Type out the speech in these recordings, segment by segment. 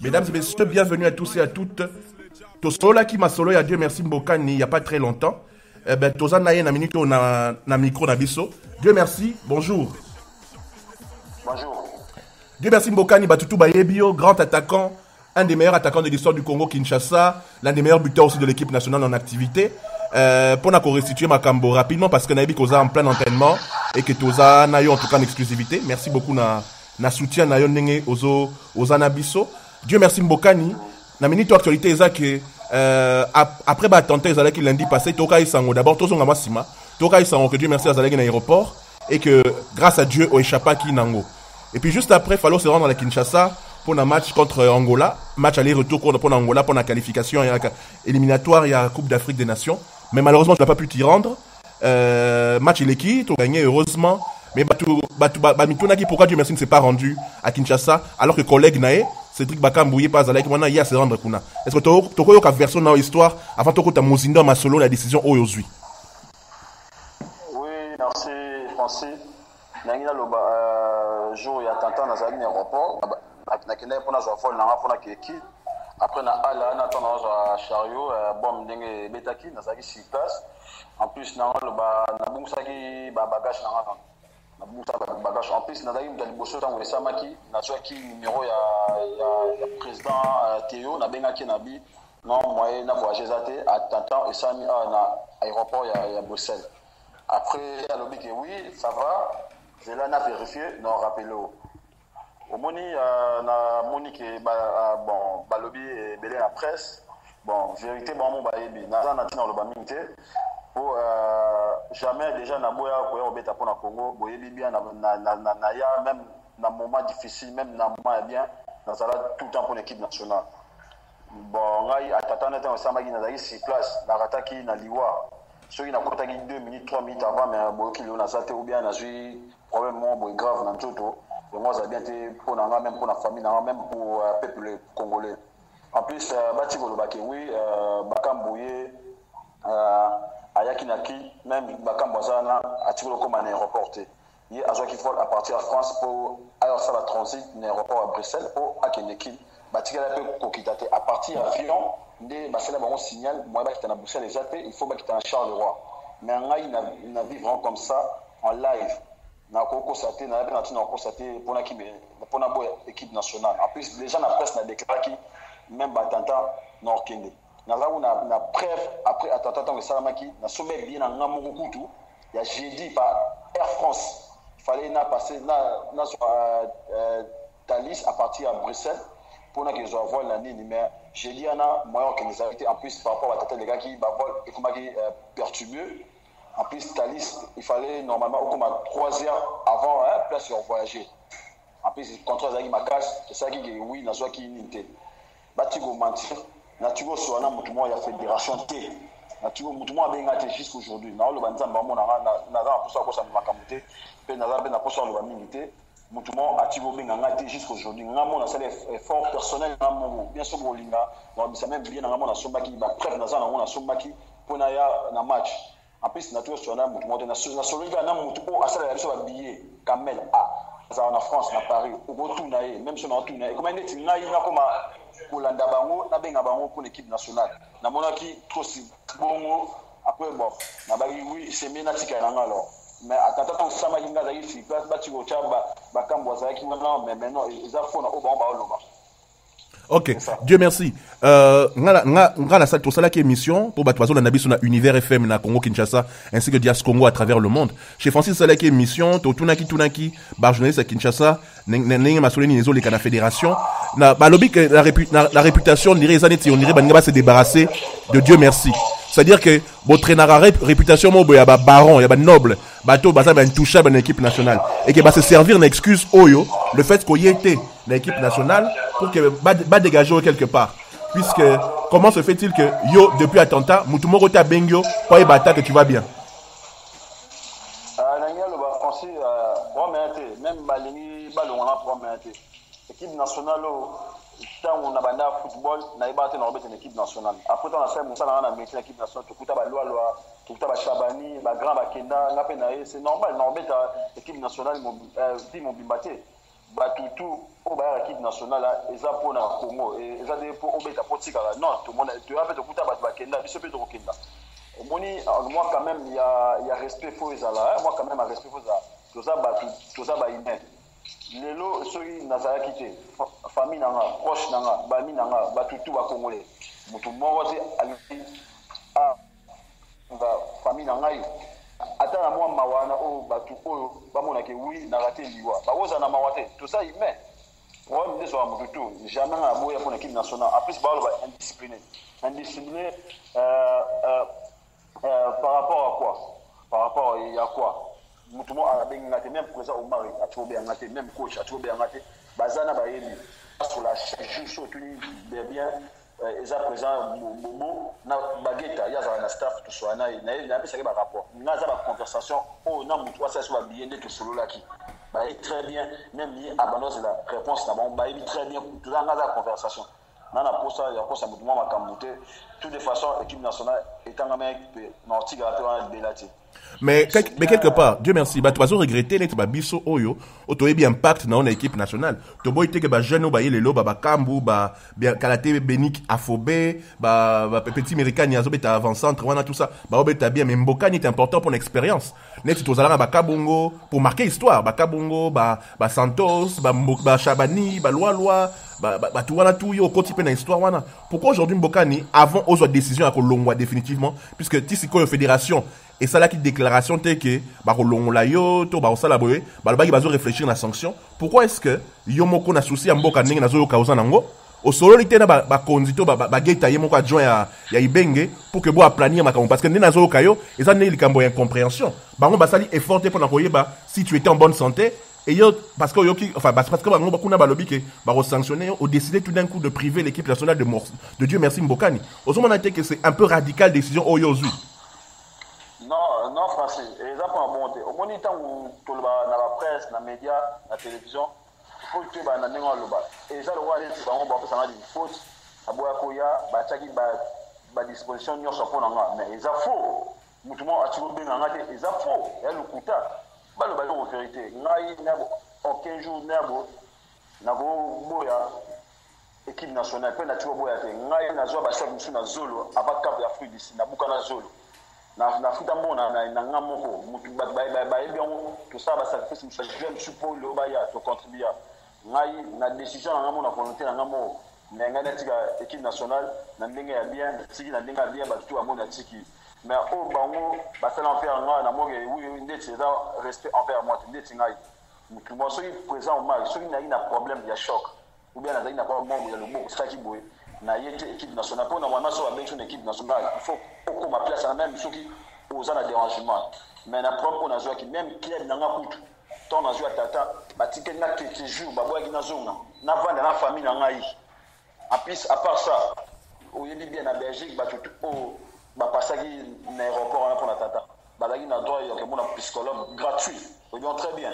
Mesdames et messieurs, bienvenue à tous et à toutes. Tosola qui m'a solo, ya Dieu merci Mbokani, il n'y a pas très longtemps. Toza naye na minute na micro na biso. Dieu merci, bonjour. Bonjour. Dieu merci Mbokani, Batutu Bayebio, grand attaquant, un des meilleurs attaquants de l'histoire du Congo Kinshasa, l'un des meilleurs buteurs aussi de l'équipe nationale en activité. Pour nous restituer ma cambo rapidement parce que Naïbi Koza en plein entraînement et que Toza Nayo en tout cas en exclusivité. Merci beaucoup na soutien Nayo Nenge aux Anabiso. Dieu merci Mbokani. Na minute actualité est que après l'attentat Ezalaki lundi passé, Toka Isango d'abord Tozonga Masima, Toka Isango que Dieu merci Ezalaki dans l'aéroport et que grâce à Dieu au échappaki Nango. Et puis juste après, il fallait se rendre à la Kinshasa pour un match contre Angola, match aller-retour pour Angola pour la qualification éliminatoire et la Coupe d'Afrique des Nations. Mais malheureusement, tu n'as pas pu t'y rendre. Match équipe, tu as gagné heureusement. Mais pourquoi Dieu merci ne s'est pas rendu à Kinshasa alors que collègue Naé, Cédric Bakambouye pas à l'aéroport, il y a se rendre Kuna. Est-ce que tu as eu une version dans l'histoire avant que tu aies Mozindo ma solo la décision aujourd'hui? Oui, merci Francis. Nangina loba jour ya tanta na zali aéroport na kenda pour na vol na pour na keki après na ala na tona za chariot bom ndenge betaki na zali sur place en plus na loba na bungsaki ba bagage na bungsa bagage en plus na zali mtali boso tango esamaki na zwaki numéro ya président Théo na bengaki na bi non moyen na voyager zate à tanta esami na aéroport ya Bruxelles. Après à l'obé que oui ça va. Je l'ai vérifié, non rappelé. Au moni, na Monique bon balobi et belé la presse. Bon vérité bon mon baébi. Naza na tina le baminte. Pour jamais déjà na boya ko obeta pour na Congo. Boyebi bien na ya même na moment difficile même na moment bien. Na sala tout le temps pour l'équipe nationale. Bon ngai atatana temps samagi na dali sur place. Na rataki na liwa. Ceux qui n'ont pas 2 minutes, 3 minutes avant, mais qui l'ont acheté ou bien eu problème grave dans tout. Moi, ça a bien été pour la même pour la famille, même pour le peuple congolais. En plus, Batiko Lobake, oui, Bakambouye, Ayakinaki, même Bakambazana, Atiko comme un aéroport. Il y a un qui faut à partir de France pour aller faire la transit d'un aéroport à Bruxelles pour Akeneki. Batika peut coquitate à partir d'avion. Ndé basela bango signal moi ba kitana Bruxelles exact il faut ba kitana Charleroi mais ngai na vivre comme ça en live na ko constater na ba na constater pour na kibe pour na boy équipe nationale en plus les gens na presse na déclaré qui même batanta nord kende na là où na preuve après attentat tant que salamaki na sommet bien na ngamu kutu ya jeudi par Air France il fallait na passer na Thalys à partir à Bruxelles pour que je vois l'année mais j'ai dit à moi que nous avons en plus par rapport à tata les gars qui vol et comment qui perturbé en plus Thalys il fallait normalement au comme 3 heures avant place sur voyager en plus contrôle ça qui ma casse c'est ça qui oui na soit qui nité batigo mentir natugo so na mutu mo ya fédération T natugo mutu mo abenga te jusqu'aujourd'hui na lo banza mbamo na pour ça ko ça makamuté pe na za be na pour ça lo ba minité Moutoumon a tiré ngati jusqu'aujourd'hui. Ngamo na sale effort personnel ngamo bien sûr bolinga. Donc ça même bien ngamo na sombaki ba preuve na zana na sombaki pona ya na match. En plus na tout sur na moutoumon na soliga na moutou asala ya biso ba billet Kamel ça en France na Paris au retour na même sur na tout na comment ndeti ngai na koma kolanda bango na benga bango pour l'équipe nationale. Na monaki trop si bongo après bon na ba oui c'est menatika na ngalo. Mais attends ça m'a dit que si place bâtiment mais maintenant ils ont fait Ok, Dieu merci. La salle pour ça qui émission pour battre la nabi sur Univers FM na Congo Kinshasa ainsi que Dias Congo à travers le monde. Chez Francis Saleh qui émission to tunaki journaliste à Kinshasa n'engi masoleni les autres les fédération na balobi que la réputation dirait les années on dirait banga se débarrasser de Dieu merci. C'est-à-dire que votre réputation il y a baron, il y a noble, bateau basa intouchable dans l'équipe nationale et que va se servir d'une excuse oyo le fait qu'il y ait dans l'équipe nationale pour que va dégager quelque part. Puisque comment se fait-il que yo depuis attentat mutumoro ta bengyo pour y battre que tu vas bien. Même balingi balon na promenade. Équipe nationale tant on a banda football na ibate na robete équipe nationale après on a fait mon salaire na métier équipe nationale tout kuta ba loi tout kuta ba Chabani ba grand ba Kenda ngape na c'est normal na robete équipe nationale mo bimbate batutu au ba équipe nationale eza pour na Congo et eza des pour obeta politique non tout le monde tu as fait de kuta batu bakenda biso pe de kokenda moni moi quand même il y a respect pour ezala moi quand même un respect pour ça tout ça ba ine lelo soki nazala kité famille nanga proche nanga bami nanga batutu ba congolais mutu moko ti ali famille nanga yo ata na mwa mawana o batu oyo bamona ke oui na raté liwa baoza na mawate tout ça il met problème des soirs mutu jamais na boya pour l'équipe nationale après c'est ba indiscipliné par rapport à quoi par rapport à quoi mutu mo arabengi ngate même président Omar atobe ngate même coach atobe ngate bazana ba yebi sur la juste tout bien eza présent bobo na bageta ya za na staff to so na pesa ke ba rapport na za ba conversation o na mutu asa so ba bien de to solo laki ba très bien même ni abanose la réponse na bon ba très bien tout ça na za conversation na pour ça ya ko sa mutu ma kamute tout de façon équipe nationale étant même na tiga to belati. Mais quelque part, Dieu merci, bah tu vas regretter net ba biso oyo, otoyebi impact na équipe nationale. To boy teke ba jeune ba yelelo ba kambu ba bien kalaté benik afobé ba petit américain yazo beta avant centre wana tout ça. Ba obeta bien mais mbokani est important pour l'expérience. Net to zala ba kabongo pour marquer histoire, ba kabongo ba Santos, ba Chabani, ba Loa ba tout wana tout yo côté pe na histoire wana. Pourquoi aujourd'hui mbokani avant aux décision à kolongwa définitivement puisque tisiko fédération et ça là qui déclaration telle que ba kolongola yo to ba osala boye ba ba bazo réfléchir na sanction. Pourquoi est-ce que yo moko na souci ya mboka ndenge nazo yo kauza nango au solo lité na ba konzito ba geta ye moko adjoint ya ibenge pour que bo aplanir makambo parce que ndenge nazo yo kayo et ça né likambo incompréhension bango ba sali effort pour na koyeba si tu étais en bonne santé et yo parce que yo qui enfin parce que bango bakuna ba lobby que ba sanctionner au décider tout d'un coup de priver l'équipe nationale de Dieu merci Mbokani. Au moment été que c'est un peu radical décision oyozui. Non, Francis, exemple en bonté. Au moment où tu dans la presse, dans les médias, dans la télévision, il faut que tu aies un loba. Et ça, le roi, c'est vraiment bon, ça m'a dit faute. À Boyakoya, Bachaki, disposition, nous sommes pour mais ils ont faux. Moutoumon, à Tchouben, ils ont faux. Et le Kouta, le ballon en vérité. En 15 jours, Nabo Boya, équipe nationale, puis Nature Boya, Naï, Nazoa, Bachak, Moussou, Zolo, Abak Cap d'Afrique d'ici, Naboukana Zolo. Na futa mbona na ngamoko mutu ba bien tout ça ba sacrifice musa j'aime support le baya to contribuer ngai na décision na ngamo na volonté na ngamo mais ngana tika équipe nationale na ndenge ya bien tiki na ndenge ya bien ba tout amona tiki mais au bango ba sala en faire nga na moge oui ndeti ça respect envers moi ndeti ngai mutu mo so présent au match so il na problème ya choc ou bien na pas bon ya le mot ça qui boy na yete équipe nationale pour na wana so avec une équipe nationale il faut au ma place à même ceux qui osent la dérangement mais na propre on a joué qui même club na ngakutu ton na joué tata batike na quelques jours ba boya na zona na vendre na famille na ngai en plus à part ça au yebi bien na Belgique ba tout au ba passagi na aéroport pour la tata ba la na droit que mon psychologue gratuit oui très bien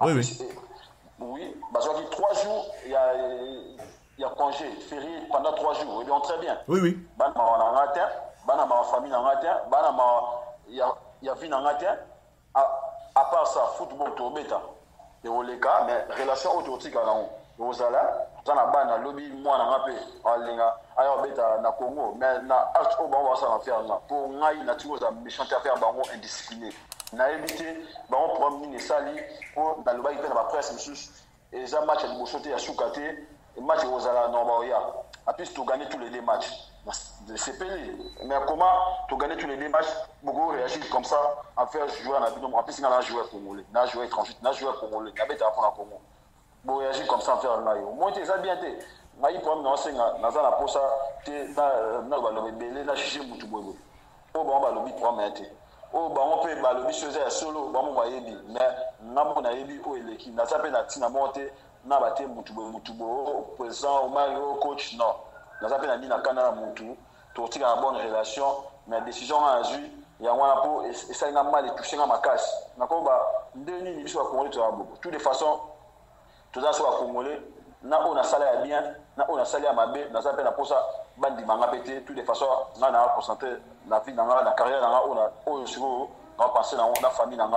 oui bah joué 3 jours il y a congé férié pendant 3 jours. Ils vont très bien. Oui. Bana ma matin, bana ma famille en matin, bana ma il y a vie en matin. À part ça, football to beta. Et au cas mais relation autotique à la Ozala, dans la bana lobby moi na ngapé alinga ayo beta na Congo mais na acte au bon ça va faire là. Pour ngai na tu za méchant affaire bango indiscipliné. Na éviter bango problème ni sali pour dans le bail na presse monsieur et ça match de bosoté à Soukate. Le match aux Ala Norbaoya, a pu tu gagner tous les 2 matchs. C'est payé. Mais comment tu gagner tous les 2 matchs, beaucoup réagissent comme ça, en faire jouer en abîme. En plus, il y a un joueur congolais, un joueur étranger, un joueur congolais, il y a des enfants à Congo. Beaucoup réagissent comme ça, en faire un maillot. Moi, tu sais bien, tu as problème dans la pour ça, tu es dans le belé, là, je suis mon tout beau. Oh, bon, bah, le but pour m'aider. Oh, bah, on peut, bah, le but se solo, bah, on va y aller. Mais, on a ébi, oh, l'équipe, n'a pas pu na monter. Na bate mutubo président au Mario coach non na zape na ndi na kana mutu to tika na bonne relation mais décision a azui ya wana po et ça nga mal toucher nga makasi na ko ba ndeni ni biso congolais to abo tout de façon to za so congolais na on a sala ya bien na on a sala ya mabe na zape na posa bandi manga pété tout de façon na concentrer la vie na carrière na on a o sur na penser na famille na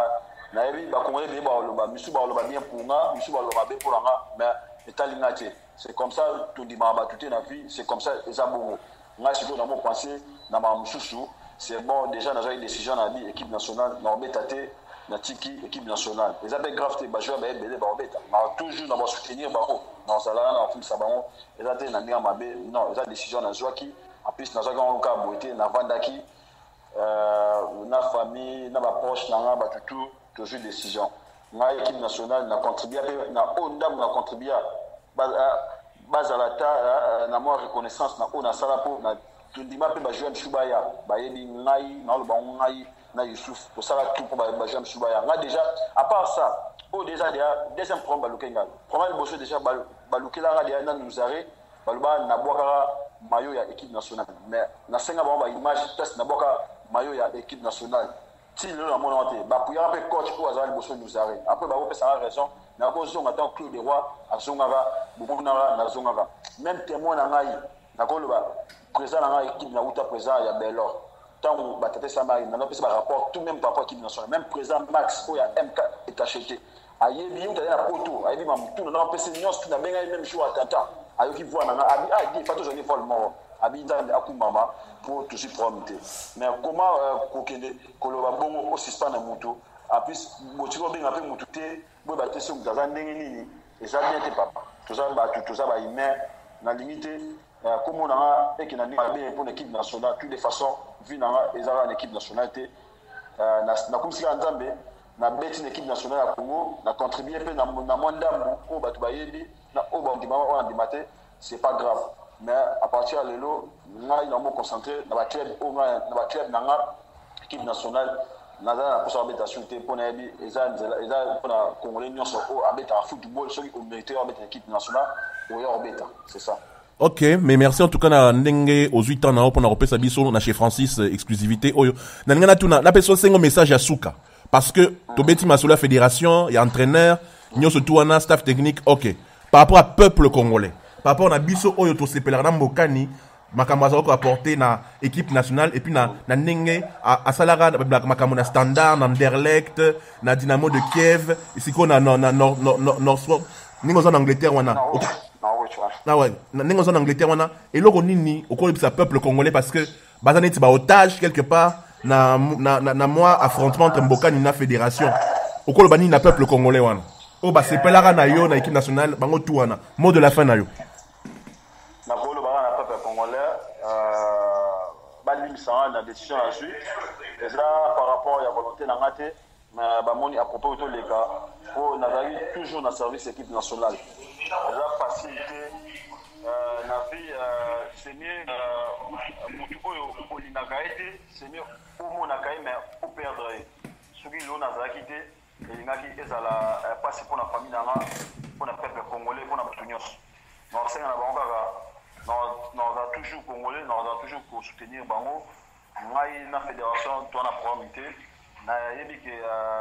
nayebi bakongolais be baloba misu baloba bien pour nga misu baloba be pour nga mais etalinga te c'est comme ça tondima ba tout na vie c'est comme ça eza bongo nga siko na mo penser na ma mususu c'est bon déjà na une décision na bi équipe nationale na obeta te na tiki équipe nationale eza be grave te ba joueur ba ebele ba obeta na toujours na ba soutenir ba na sala na film sabango eza te na ndia mabe non eza décision na zwaki en plus na zwaki on ka boité na vandaki na famille na ba proche na nga ba tout toujours décision na équipe nationale na contribuer na ondam na contribuer bazalata na moi reconnaissance na ona sala po na tundima pe ba joueur Shubaya ba yebi ngai na lo ba ngai na Youssouf pour ça tout pour ba joueur Shubaya nga déjà à part ça déjà deuxième problème balukenga problème bosso déjà balukela nga déjà na nous arrêt baluba na boka maillot ya équipe nationale mais na senga ba image test na boka maillot ya équipe nationale si le la monté ba pour y avoir coach pour azali bosso nous arrêt après ba ko ça raison na ko zonga tant Claude Roy azongaka bubunara na zongaka même témoin na ngai na ko loba président na ngai équipe na uta président ya Belor tant batete samari na pesa ba rapport tout même par rapport équipe nationale même président Max ko ya MK est acheté ayebi uta na poto ayebi mamutu na pesa nyos tu na benga même choix tata ayoki voir na abi di fato joni fall mort abi ndande akumama pour tout supporter mais comment kokende koloba bongo au suspend na mutu a plus botiko benga pe mutu te bo ba te so mutaza ndenge nini eza bien te papa tout ça ba humain na limite comme on a et qui n'a pas bien pour l'équipe nationale toutes les façons vu na ezala en équipe nationale te na kumsika nzambe na beti l'équipe nationale ya Congo na contribuer pe na mwandambu o batu bayebi na o ba ndima o ndimate c'est pas grave mais à partir de lelo ngai na mo concentrer na ba club o na ba club na équipe nationale na za pour ça beta shooter pour na yebi eza pour na congolais nyonso o abeta football so o mérite abeta équipe nationale o ya obeta c'est ça. Ok, mais merci en tout cas na ndenge aux 8 ans na opona repesa biso na chez Francis exclusivité oyo na ngana tuna na peso sengo message à Souka parce que tobeti masolo fédération ya entraîneur nyonso tout wana staff technique ok par rapport à peuple congolais par rapport na biso oyo to sepelaka na mbokani makambo azako apporter na équipe nationale et puis na ndenge asalaka makambo na Standard na Anderlecht na Dynamo de Kiev isiko na Northwood ningo za Angleterre wana okay. Ah ouais, n'engo en Angleterre wana et loko nini au cours de sa peuple congolais parce que bazaneti ba otage quelque part na moi affrontement entre Mbokani na fédération au cours bani na peuple congolais wana o ba sepelaka na yo na équipe nationale bango tout wana mot de la fin na yo na bolo ba na peuple congolais bali misana na décision à suite et ça par rapport à volonté na ngate ba moni à propos de les gars pour nazali toujours na service équipe nationale la facilité na vie c'est mieux mutu oyo olinaka ete c'est mieux omonaka ye mais operdre soki lo nazalaki te elingaki ezala pasi mpona famille nanga mpona peuple congolais mpona bato nyonso naosenga na bango kaka naza toujours congolais naza toujours kosoutenir bango ngai na fédération to na programme te nayebi ke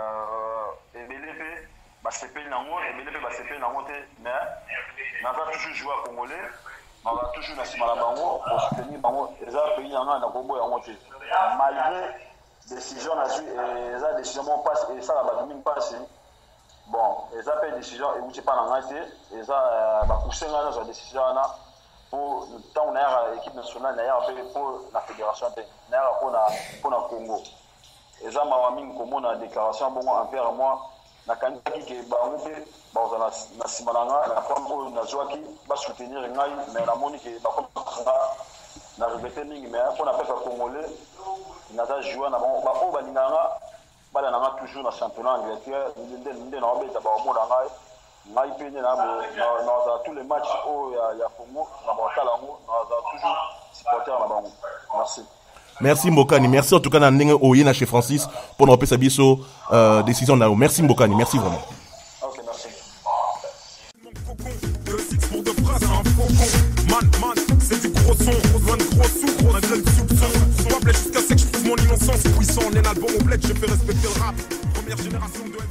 ebele mpe basepeli nango ebele mpe basepeli nango te mais naza toujours joueur congolais naza toujours na nsima na bango kosoutenir bango eza pays nanga na koboya yango te malgré décision nazwi eza décision mo mpasi esala bato mingi mpasi bon eza mpe décision ewuti mpa na ngai te eza bakuse ngai nazwa décision wana po ntango nayaka équipe nationale nayaka mpe mpo na fédération te nayaka mpo na congo eza mawa mingi komona déclaration bongo envers moi nakandaki ke bango mpe bazala na nsima na nga na forme oyo nazwaki basoutenir ngai mais namoni ke bakomanga na regrete mingi mais mpona peuple congolais naza joueur na bango baoyo balingaka nga bala na nga toujours na championnat Angleterre nde naobeta baomona ngai mpe nde nazala tous les matchs oyo ya Congo na bakotala yango nazala toujours supporter na bango merci. Merci Mbokani, merci en tout cas na ndenge oyena chez Francis pour nous repesa biso décision na. Merci Mbokani, merci vraiment. OK, merci. Man, c'est du gros son, besoin de gros sous, gros de soupçon. Jusqu'à ce que je trouve mon innocence puissant, on est l'album au bled, je fais respecter le rap. Première génération de